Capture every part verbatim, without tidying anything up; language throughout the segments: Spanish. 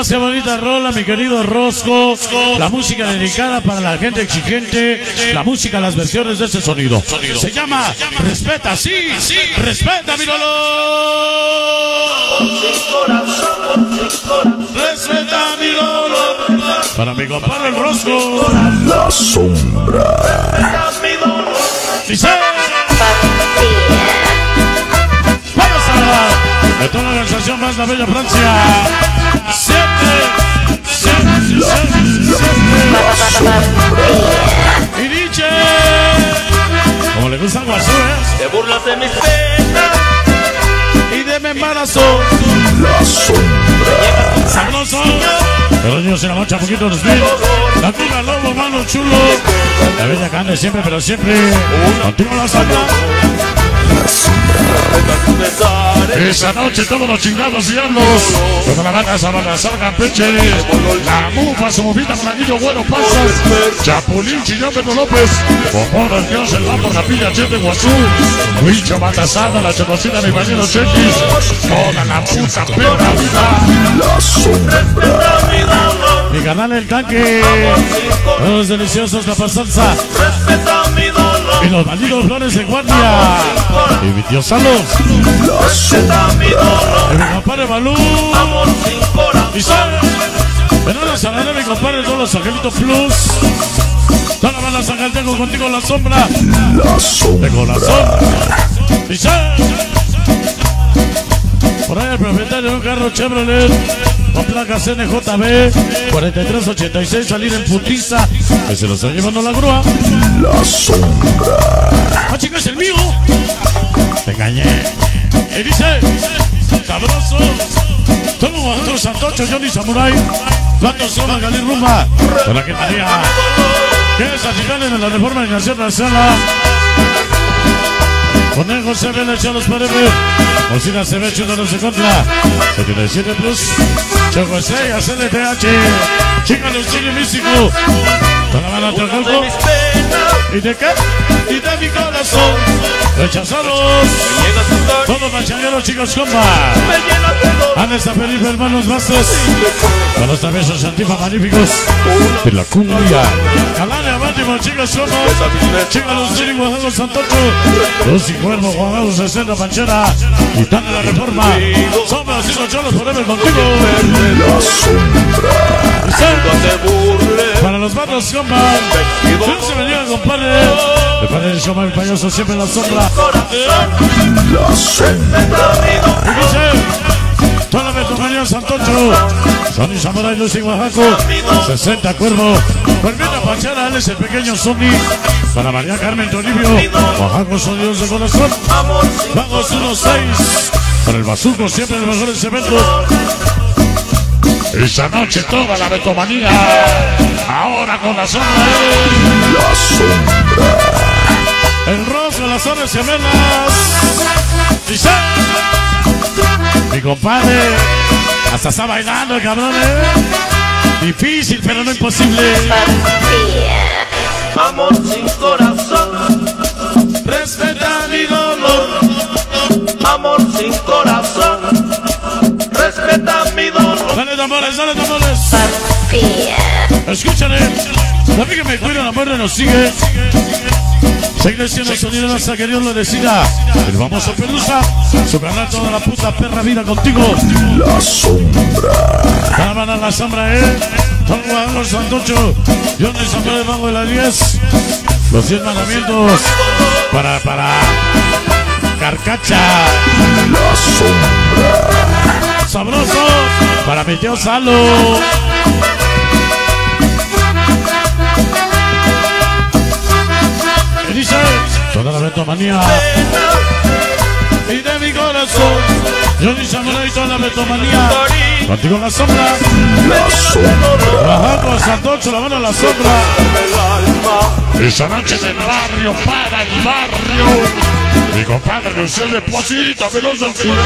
más que bonita rola, mi querido Rosco. La música dedicada para la gente exigente. La música, las versiones de ese sonido. Se llama Respeta, sí, sí, respeta mi dolor. Respeta mi dolor. Para mi compadre el Rosco. La sombra. Dice. Vamos a hablar de toda la organización más la bella Francia. Siempre, siempre, siempre, siempre. Y dice, como le gusta al guasú, ¿eh? Te burlas de mis penas Y de mi embarazo. La sombra. Sabroso. Pero Dios se la mocha poquito los mil. La cura lobo, mano chulo. La bella cande siempre, pero siempre. Contigo la sombra. La sombra. Esa noche todos los chingados diablos. Toda la banda sabana salgan peche. La mufa su movida con anillo bueno pasas. Chapulín, Chillón, Pedro López. Popón, el Dios, el Lambo, la pilla, Chete, Guazú. Huicho, Matasada, la Chocosita, mi bañero Chequis. Toda la puta perra vida. La sombra. Mi canal el tanque. Los deliciosos, la pasanza. Respeta mi dolor. Y los malditos flores de guardia. Y mi tío Salos. La Respeta mi dolor. Y mi compadre Balú. Amor sin corazón. Y sal. Pero la salaré mi compadre todos los angelitos plus. Toda la banda San tengo contigo la sombra. La sombra. Tengo la sombra. Y sal. Por ahí el propietario de un carro Chevrolet con placas N J B cuarenta y tres ochenta y seis, salir en putiza, que se lo está llevando la grúa. La sombra. Ah, chico, es el mío. Te engañé. Y dice, sabroso. Tomo Guajiro Santocho, Johnny Samurai. Cuando soma Galí Rumba. Con la que tenía. Que es a en la reforma de Nación Nacional. Conejo se ve, le echa los paredes. Bocina se ve, chulo no se contra. setenta y siete plus. Choco seis, C L T H. Chica los chile místico. Toda la mano a Trajolco. ¿Y de qué? Y de mi corazón. Rechazados. Todos machangueros, chicos, comba. Han esta feliz, hermanos vastos. Con los travesos antifa magníficos. De la cumbia. Calane, abátimo, chicos, comba. Chicos, los chile, Guajiro Santocho. Los y Cuervo, Guajiro sesenta, Panchera. Y tan de la reforma. Sombras y los cholos forever contigo. La sombra. Para los vatos, comba. No se venía, compadre. El padre del showman, el payaso, siempre en la sombra. La sombra. Y dice, toda la Betomanía Santocho, Sonny Samurai, Lucy Oaxaco, sesenta Cuervo, Permita Panchera, él es el pequeño Sonny. Para María Carmen Toribio, Oaxaco, sonidos de corazón. Vamos uno seis. Para el Bazuco, siempre en los mejores eventos. Esa noche toda la Betomanía. Ahora con la sombra. La sombra. El Rosco, las zonas gemelas. Dice, mi compadre, hasta está bailando el cabrón, ¿eh? Difícil, pero no imposible. Amor sin corazón. Respeta mi dolor. Amor sin corazón. Respeta mi dolor. Dale tambores, dale tambores. Escúchale. La que me cuida, la muerte nos sigue. Sigue siendo sonido hasta que Dios lo decida. El famoso Pelusa, su canal toda la puta perra vida contigo. La sombra. Cámara la sombra, eh. Don Guajiro Santocho, John de San Pedro debajo de la diez. Los cien mandamientos para, para Carcacha. La sombra. Sabroso para mi tío Salo. Y dice, toda la Betomanía. Y de mi corazón, Johnny Samurai, toda la Betomanía. Contigo la sombra. La sombra. Bajando a Santocho, la mano a la sombra. Esa noche del barrio para el barrio. Mi compadre Luciel de Posito, Veloso del Futuro.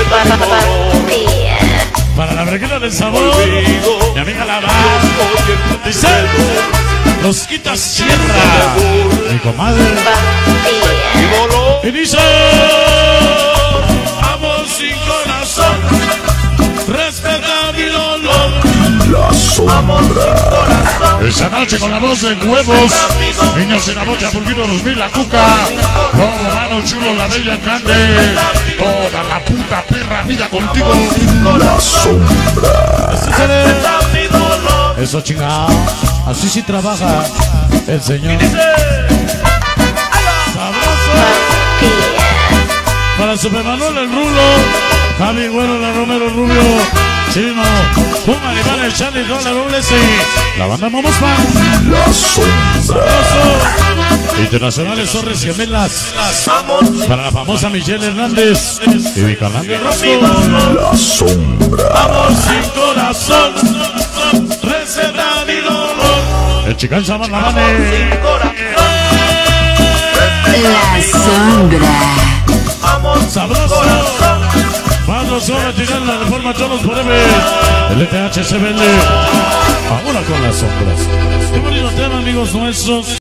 Para la brequeta del sabor, mi amiga la va. Dice, los quitas sierra. Mi comadre. Y dice, amor sin corazón. Respeta mi dolor. sombra. Esa noche con la voz de huevos, niños en la bocha, Pulguino dos mil, la cuca, como mano chulo, la bella grande, toda la puta perra vida contigo. La sombra. Así se ve. Eso chingado, así sí trabaja el señor. Sabroso. Para Super Manuel el Rulo, Javi Güero, la Romero Rubio, Chino, Puma, Iván, el Charlie, toda la doble C, la banda Momos Fan, La sombra. Sabroso, Internacionales Torres Gemelas, para la famosa Michelle Hernández y Vicarlando Rosco, La sombra. amor sin corazón, receta mi dolor, el Chicán Saman la Mane, La sombra. sabroso. Cuando solo tiran la reforma todos por M. El E T H se vende. Ahora con las sombras. Qué bonito tema, amigos nuestros.